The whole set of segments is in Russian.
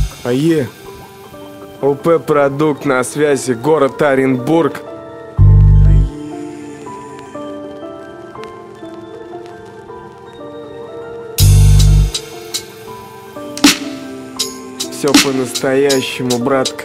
АЕ. ОП продукт на связи, город Оренбург. Все по-настоящему, братка.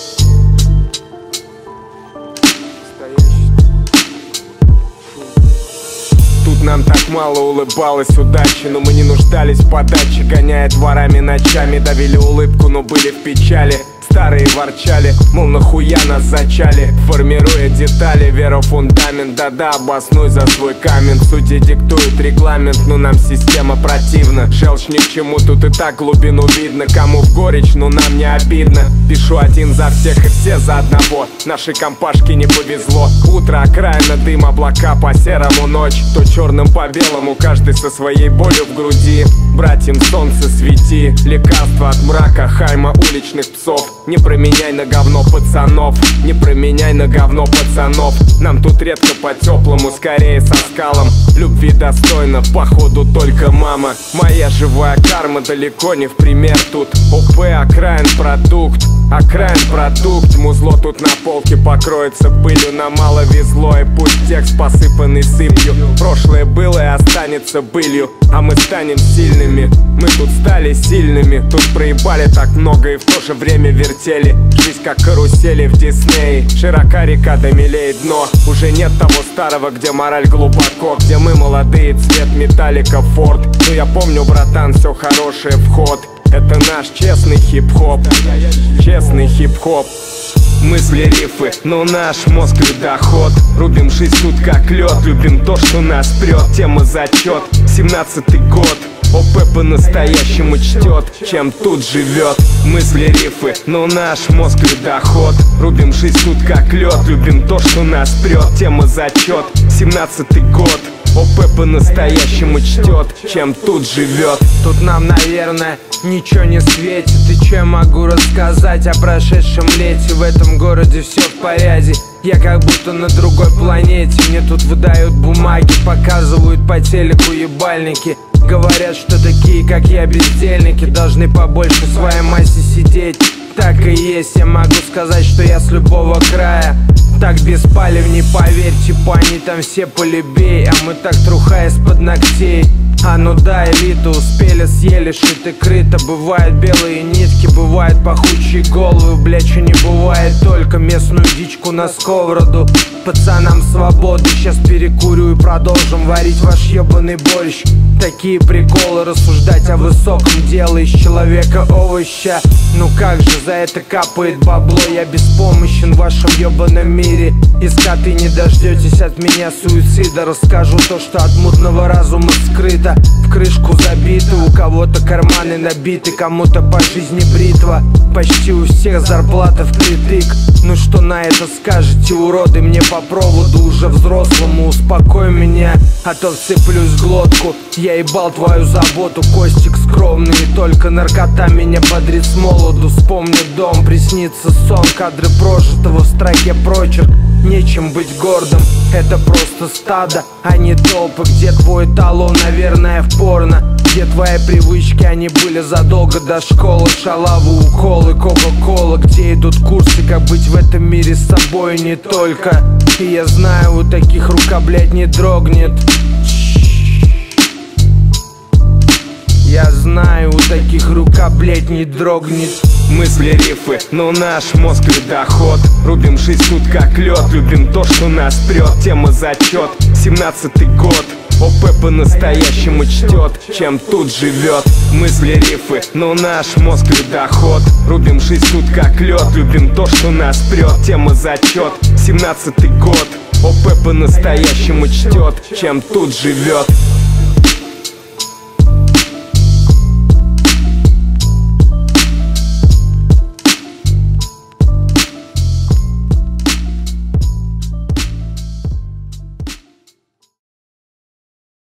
Тут нам так мало улыбалась удачи, но мы не нуждались в подаче. Гоняя дворами ночами, давили улыбку, но были в печали. Старые ворчали, мол, нахуя нас зачали. Формируя детали, вера в фундамент. Да-да, обоснуй за свой камень. Судьи диктуют регламент, но нам система противна. Желчь ни к чему, тут и так глубину видно. Кому в горечь, но нам не обидно. Пишу один за всех и все за одного. Нашей компашке не повезло. Утро, окраина, дым, облака, по серому ночь. То черным, по белому, каждый со своей болью в груди. Братьям солнце свети, лекарство от мрака, хайма уличных псов. Не променяй на говно пацанов, не променяй на говно пацанов. Нам тут редко по-теплому, скорее со скалом. Любви достойна, походу только мама. Моя живая карма далеко не в пример тут. ОП, окраин продукт, окраин продукт. Музло тут на полке покроется пылью. Нам мало везло, и пусть текст посыпанный сыпью. Прошлое было и останется былью, а мы станем сильными. Мы тут стали сильными. Тут проебали так много и в то же время вертели. Жизнь как карусели в Диснее. Широка река, да милее дно. Уже нет того старого, где мораль глубоко, где мы молодые, цвет металлика Форд. Но я помню, братан, все хорошее в ход. Это наш честный хип-хоп, честный хип-хоп. Мысли, рифы, но наш мозг ледоход. Рубим жизнь тут как лед, любим то, что нас прет. Тема зачет, 17-й год. ОП по-настоящему чтет, чем тут живет. Мысли, рифы, но наш мозг ледоход. Рубим жизнь тут как лед, любим то, что нас прет. Тема зачет, 17-й год. ОП по-настоящему чтет, чем тут живет. Тут нам, наверное, ничего не светит. И че я могу рассказать о прошедшем лете? В этом городе все в порядке. Я как будто на другой планете. Мне тут выдают бумаги, показывают по телеку ебальники. Говорят, что такие, как я, бездельники, должны побольше в своей массе сидеть. Так и есть, я могу сказать, что я с любого края. Так беспалевней, поверь, типа они там все полюбей. А мы так труха из-под ногтей. А ну да, элита успели, съели, шито крыто. Бывают белые нитки, бывают пахучие головы. Блять, что не бывает, только местную дичку на сковороду. Пацанам свободы, сейчас перекурю и продолжим варить ваш ебаный борщ. Такие приколы, рассуждать о высоком, дело из человека овоща. Ну как же, за это капает бабло. Я беспомощен в вашем ебаном мире. И скоты, не дождетесь от меня суицида. Расскажу то, что от мутного разума скрыто. В крышку забиты, у кого-то карманы набиты, кому-то по жизни бритва. Почти у всех зарплата впритык. Ну что на это скажете, уроды? Мне по проводу уже взрослому, успокой меня, а то вцеплюсь в глотку. Я ебал твою заботу, Костик скромный. И только наркота меня бодрит с молоду. Вспомню дом, приснится сон, кадры прожитого в строке прочерк. Нечем быть гордым, это просто стадо, а не толпы. Где твой талон, наверное, в порно. Где твои привычки, они были задолго до школы. Шалавы, уколы, кока-кола. Где идут курсы, как быть в этом мире с собой не только. И я знаю, у таких рука, блядь, не дрогнет. Я знаю, у таких рука, блядь, не дрогнет. Мысли, рифы, но наш мозг ледоход. Рубим жизнь тут как лед, любим то, что нас прет. Тема зачет, 17-й год. ОП по-настоящему чтет, чем тут живет. Мысли, рифы, но наш мозг ледоход. Рубим жизнь тут как лед, любим то, что нас прет. Тема зачет, 17-й год. ОП по-настоящему чтет, чем тут живет.